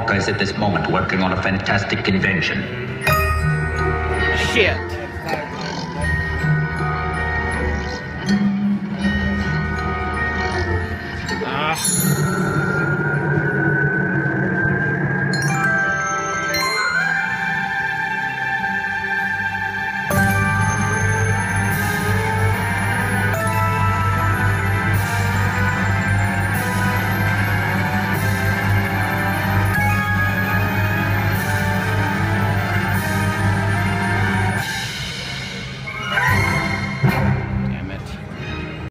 Wonka is at this moment working on a fantastic invention. Shit.